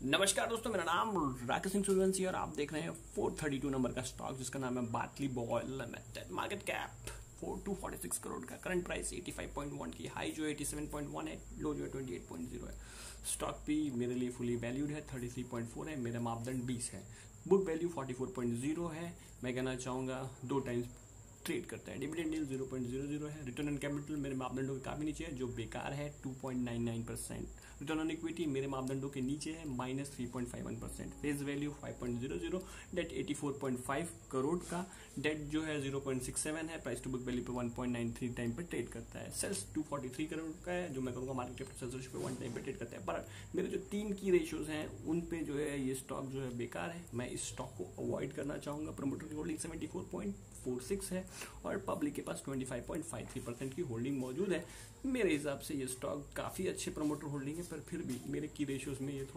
नमस्कार दोस्तों, मेरा नाम राकेश सिंह सूर्यवंशी और आप देख रहे हैं 432 नंबर का स्टॉक जिसका नाम है Batliboi limited. Market cap 4246 crore का, करंट प्राइस 85.1 की, हाई जो है 87.1 है, लो जो है 28.0 है। स्टॉक भी मेरे लिए फुली वैल्यूड है, 33.4 है, मेरा मापदंड 20 है, बुक वैल्यू 44.0 है। मैं कहना चाहूँगा 2 टाइम्स ट्रेड करता है। डिविडेंड यील्ड 0.00 है। रिटर्न ऑन कैपिटल मेरे मापदंडों के काफी नीचे है, जो बेकार है, 2.99%। रिटर्न ऑन इक्विटी मेरे मापदंडों के नीचे है, -3.51%। फेस वैल्यू 5.00, डेट 84.5 करोड़ का, डेट जो है 0.67 है, प्राइस टू बुक वैल्यू पे 1.93 टाइम पे ट्रेड करता है। सेल्स 243 करोड़ का है, जो मैं करूँगा मार्केट कैपिटल सेल्स पे 1 टाइम पे ट्रेड करता है। पर मेरे जो 3 की रेशियोज हैं उन पे जो है ये स्टॉक जो है बेकार है। मैं इस स्टॉक को अवॉइड करना चाहूंगा। प्रमोटर की होल्डिंग 74.46 है और पब्लिक के पास 25.53% की होल्डिंग मौजूद है। मेरे हिसाब से ये स्टॉक काफी अच्छे प्रमोटर होल्डिंग है, पर फिर भी मेरे की रेशियोज में ये